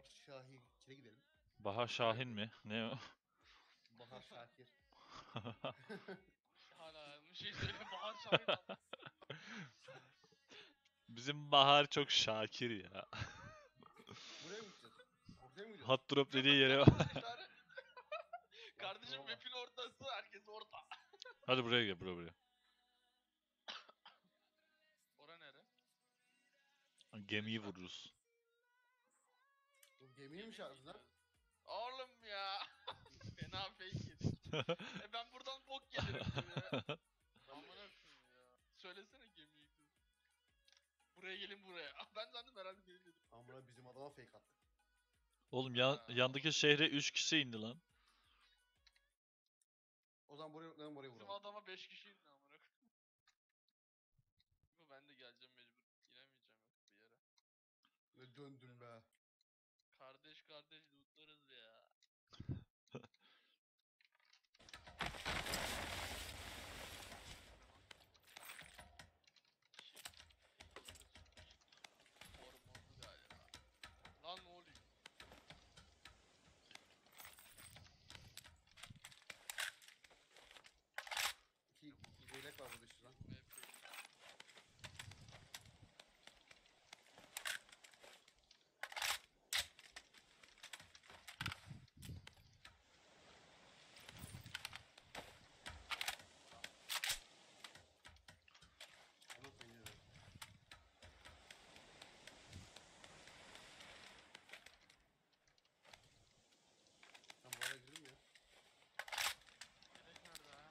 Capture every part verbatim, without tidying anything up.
Şahin kire gidelim. Bahar Şahin mi? Ne o? Bahar Şakir. Hala bir şey söyle. Bahar Şahin aldı. Bizim Bahar çok Şakir ya. Buraya mı gideceğiz? Ortaya mı gidiyoruz? Hot drop dediği yere bak. Kırmızı işaret. Kardeşim Yapma. map'in ortası. Herkes orta. Hadi buraya gel, buraya buraya. Ora nere? Gemiyi vururuz. Bu gemiyi mi çağırdın lan? Oğlum ya. Fena fake yedik. E ben buradan bok gelirim gibi. Amına koyayım ya. Söylesene gemiyi kız. Buraya gelin buraya. Ben zannedim herhalde değil dedim. Amına bizim adama fake attık. Oğlum yan, Ha, yandaki şehre üç kişi indi lan. O zaman buraya lan buraya Bizim vuralım. adama beş kişi indi amına koyayım. Bu ben de geleceğim mecbur. İnemeyeceğim yok bir yere. Ne döndüm be. Kardeş kardeş lootlarız ya. Hormonlu galiba. Lan ne oluyor? İki, iki zeylek var burada işte lan. Ama peynir ver. Ben bu araya girdim ya. Yelek nerede ha?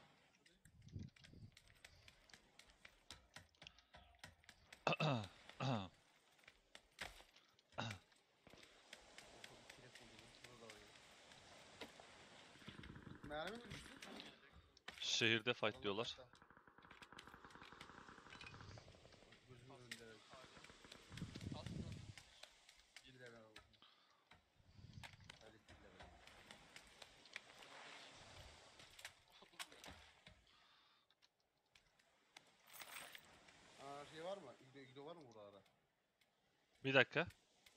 Ortada iki yelek buldum. Burada da var ya. Mermi mi düştü? Şehirde fight Vallahi diyorlar. hatta. Gözümün önünde evet. Aslında Bir level oldu. Hayret bir level. Aa şey var mı? İgdo, İgdo var mı burada? Bir dakika.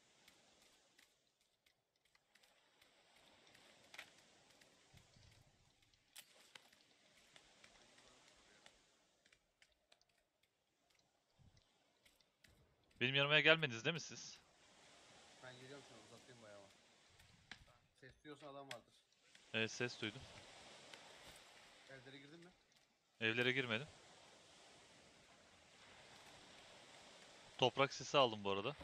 Benim yanıma gelmediniz değil mi siz? Ben geliyorum sana uzatayım bayağı ama. Ses duyuyorsan adam vardır. Evet, ses duydum. Evlere girdin mi? Evlere girmedim. Toprak sesi aldım bu arada.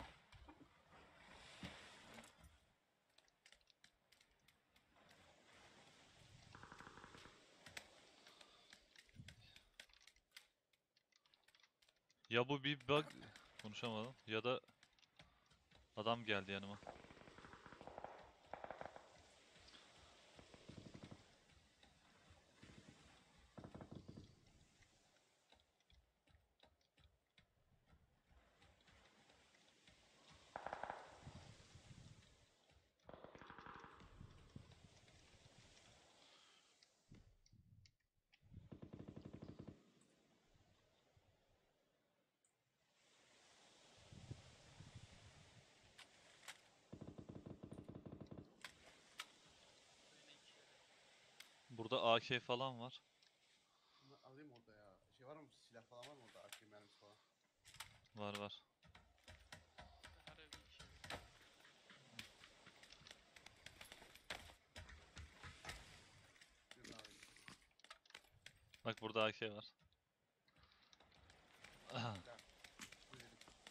Ya bu bir bug, konuşamadım, ya da adam geldi yanıma. Burada A K falan var. Bunu alayım orada ya. Şey var mı? Silah falan var mı orada? Akü mermisi falan. Var var. her ev bir şey. Birini alayım. Bak burada A K var. Silah. Buyurun.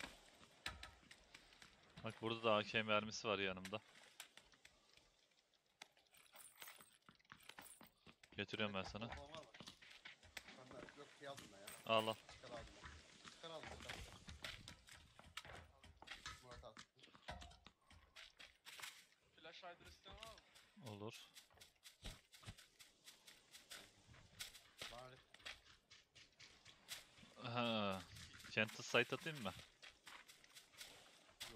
Bak burada da A K mermisi var yanımda. Getiriyorum ben sana. Falan var mı? Ben de yok şey aldım ben ya. Al al. Çıkar aldım ben. Çıkar aldım ben. Murat al. Flash hider isteyen var mı? Olur. Bana öyle. Ha. Kentis site atayım mı? Yok.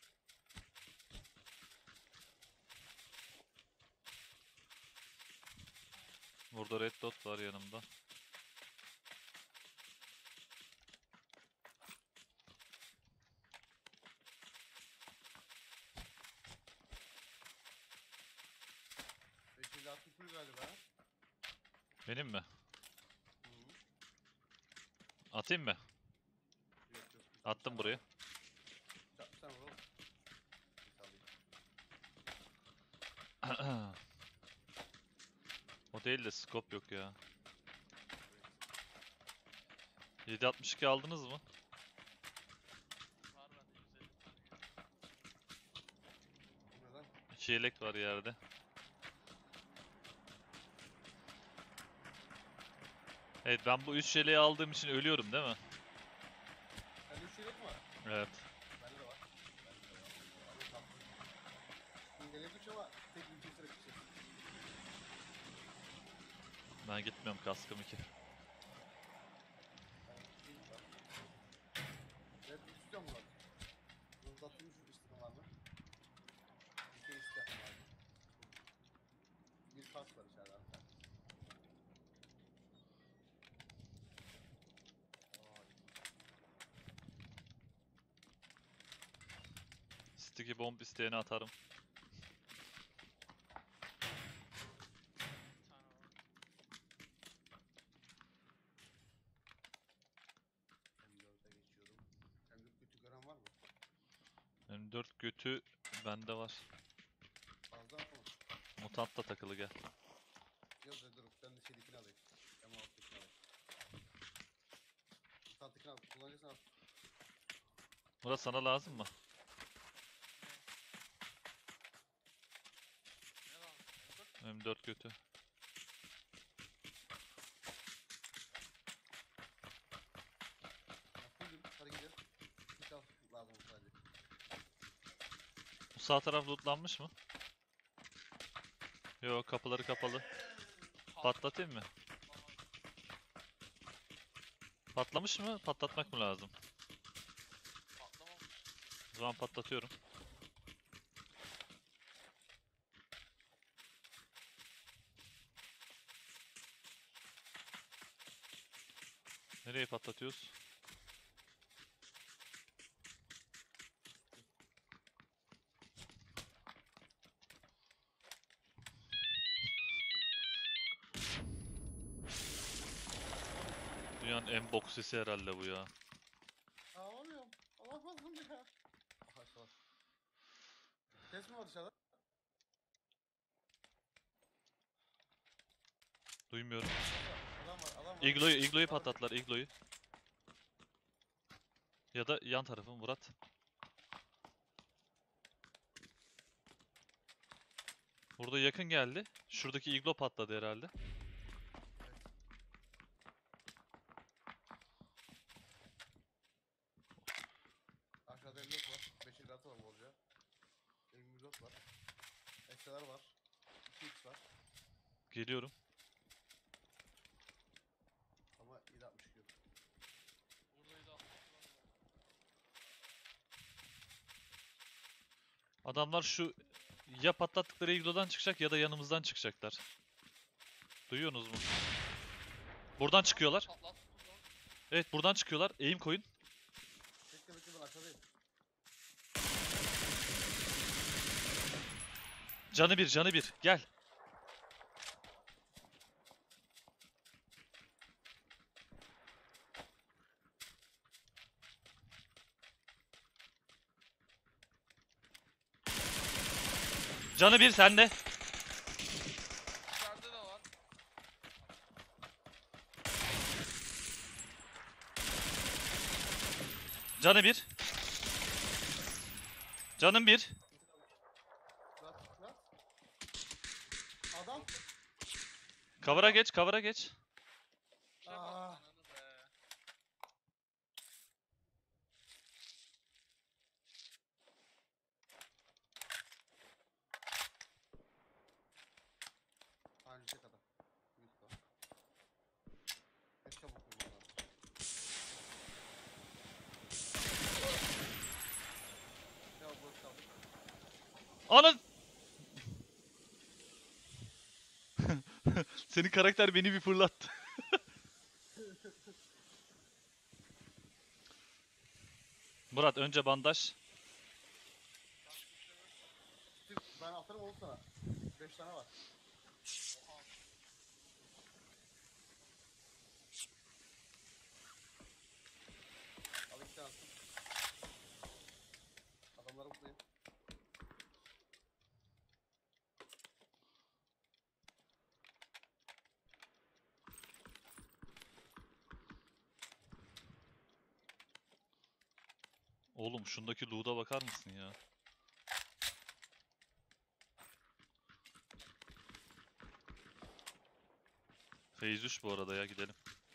Burada red dot var yanımda. Benim mi? Hı -hı. Atayım mı? Yok yok. Attım buraya. Sen, sen vur oğlum. Bir alayım. O değil de scope yok ya. yedi altmış iki aldınız mı? Var bende yüz elli tane geliyor. Bu ne lan? İki yelek var yerde. Evet, ben bu üç yeleği aldığım için ölüyorum değil mi? Sende üç yelek mi var? Evet. Bende de var. Bende de var. Abi tatlı. Şimdi yelek üç ama tek bir çift sıra gideceğiz. Ben gitmiyorum, kaskım iki. Ben gideyim ben. Evet istiyorum bunlar. Uzatılmış istedim var mı? Bir şey istedim var mı? Bir kas var içeride abi. Sticky bomb isteyene atarım. Bir tane var. M dört'e geçiyorum. M dört kötü gören var mı? M dört götü bende var. Fazla mı? Mutant da takılı, gel. Yok dur dur. Ben de şeydekini alayım. M altı'dakini alayım. Mutant'takini al. Kullanıcısını al. Murat, sana lazım mı? Ne lan? M dört M dört götü. Ya fullüm. Hadi gidelim. Hiç al. Lazım olsa hadi. Bu sağ taraf lootlanmış mı? Yo, kapıları kapalı. Patlatayım mı? Patlamış mı? Patlatmak mı lazım? Patlamamış. O zaman patlatıyorum. Nereye patlatıyoruz? Dünyanın en bok sesi herhalde bu ya. Ağlamıyorum. Alamazdım ya. Aha şu var. Ses mi var dışarıda? Duymuyorum. Adam var, adam var. Iglo'yu, Iglo'yu Adam var. patlattılar, Iglo'yu. Ya da yan tarafın Murat. Burada yakın geldi. Şuradaki Iglo patladı herhalde. Aşağıda M dört var. beş elli altı var bolca. M yirmi dört var. Ekstralar var. iki x var. Geliyorum. Ama yedi altmış yok. Burayı da atmak lazım. Adamlar şu ya patlattıkları Iglo'dan çıkacak ya da yanımızdan çıkacaklar. Duyuyorsunuz mu? Buradan çıkıyorlar. Patlat. Buradan. Evet, buradan çıkıyorlar. Eğim koyun. Bekle bekle ben aşağıdayım. Canı bir, canı bir. Gel. Canı bir sende. İçeride de var. Canı bir. Canım bir. Lan lan. Adam. Cover'a geç, cover'a geç. Şuna bak, Aa. ananı be. Aynı şey kadar. Büyük var. Ne çabuk vurman lazım. Ya boş kaldık. Anın! Senin karakter beni bir fırlattı. Murat, önce bandaj. Başka bir şey yok. Steve, ben atarım oğlum sana. beş tane var. Oha. Oğlum şundaki loot'a bakar mısın ya? Phase üç bu arada ya, gidelim.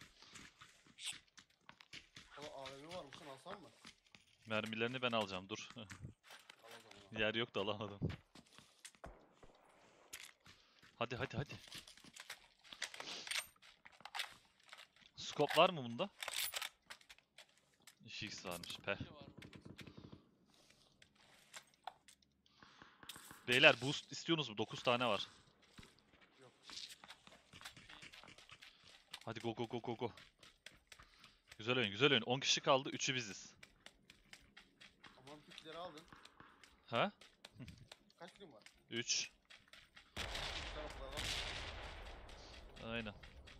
Oğlum A V M varmış lan, alsam mı? Mermilerini ben alacağım, dur. Al o zaman. Yer yok da alamadım. Hadi hadi hadi. Scope var mı bunda? iki x varmış. Peh. Bir şey var burada. Beyler boost istiyorsunuz mu? dokuz tane var. Yok. Şeyim var. Hadi go go go go go. Güzel oyun, güzel oyun. on kişi kaldı, üçü biziz. Aman pikleri aldın. Ha? Kaç kilim var? üç. Bir tane adam. Aynen.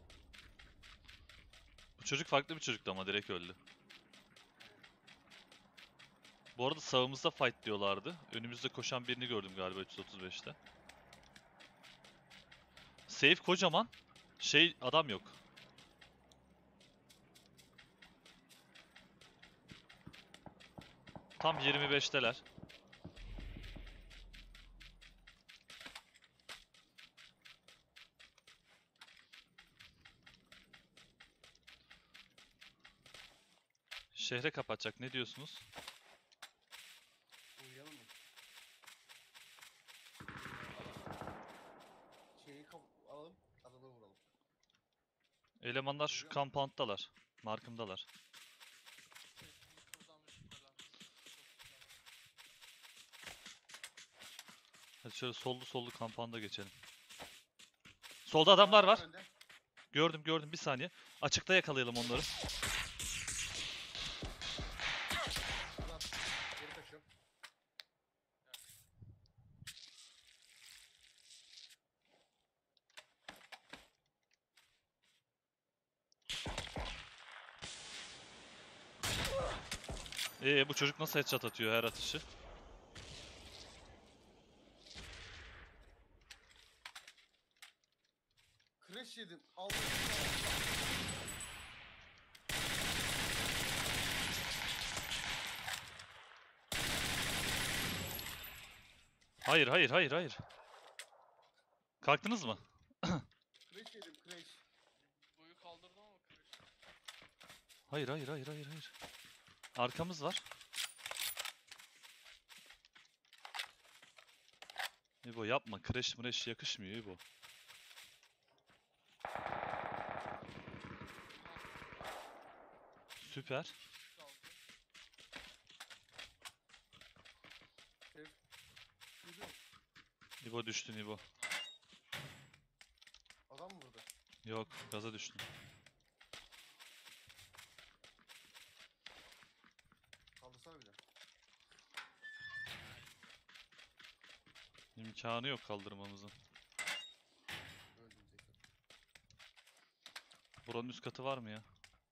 Bu çocuk farklı bir çocuktu ama direkt öldü. Bu arada sağımızda fight diyorlardı. Önümüzde koşan birini gördüm galiba üç yüz otuz beşte. Safe kocaman. Şey, adam yok. Tam yirmi beşteler. Şehre kapatacak, ne diyorsunuz? Uyuyalım mı? Şeyi kap alalım. Adamı vuralım. Elemanlar şu compound'dalar. Markımdalar. Sesimiz buradan bir şüphelenmiş. Çok güzel. Hadi şöyle sollu sollu compound'a geçelim. Solda adamlar var. Önde. Gördüm gördüm, bir saniye. Açıkta yakalayalım onları. Adam. Geri kaçıyor. Ee bu çocuk nasıl headshot atıyor her atışı? Crash yedim. Aldım. Hayır hayır hayır hayır. Kalktınız mı? Crash yedim. Crash. Boyu kaldırdım ama kırış. Hayır hayır hayır hayır hayır. Arkamız var. İbo yapma, crash mresh yakışmıyor İbo. Süper. Kaldı. Herif. Duydum. İbo düştün İbo. Adam mı burada? Yok, gaza düştün. Kaldırsana bir de. İmkanı yok kaldırmamızın. Öldüm tekrar. Buranın üst katı var mı ya?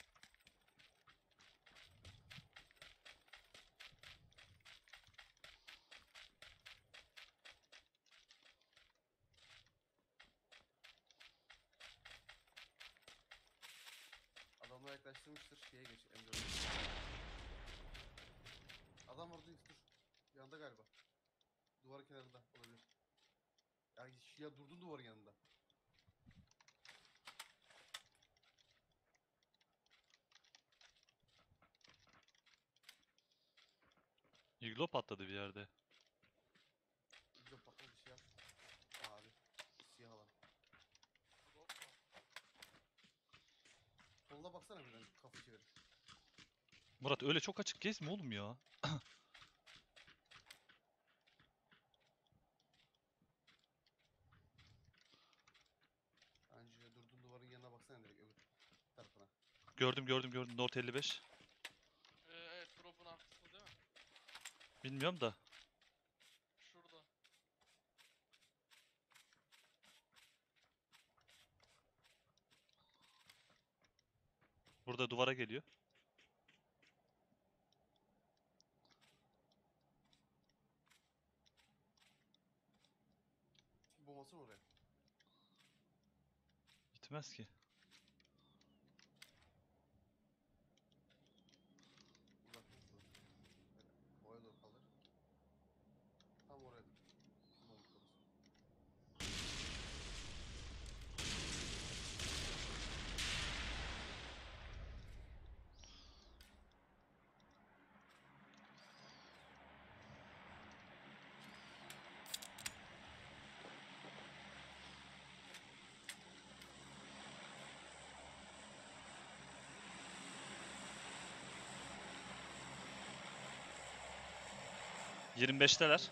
Adamlar yaklaştırmıştır. Şeye geç. M dört. Adam orada dur. Yanında galiba. Duvarın kenarında olabilir. Ya, ya durdun duvarın yanında. İglo patladı bir yerde. Bir de patladı bir şey yap. Abi. Siyah alan. Drop mu? Soluna baksana birden kafa çevirip. Murat öyle çok açık gezme oğlum ya. Bence durdun duvarın yanına baksana direkt öbür tarafına. Gördüm gördüm gördüm. North elli beş. Ee, evet drop'un arkasında değil mi? Bilmiyorum da. Şurada. Burada duvara geliyor. Bombasını oraya. Gitmez ki. Uzak dur. yirmi beşteler.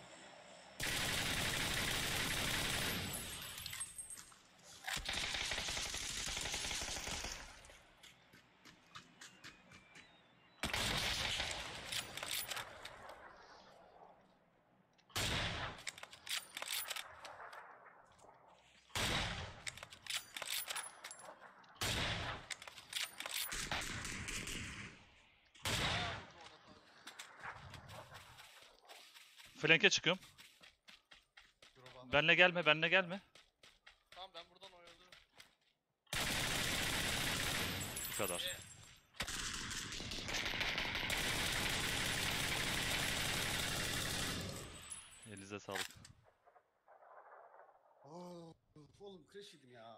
Flank'e çıkıyorum. Drop'a. Benle gelme, benle gelme. Tamam ben buradan oyalıyorum. Bu kadar. E, Elinize sağlık. Aa, oğlum crash yedim ya.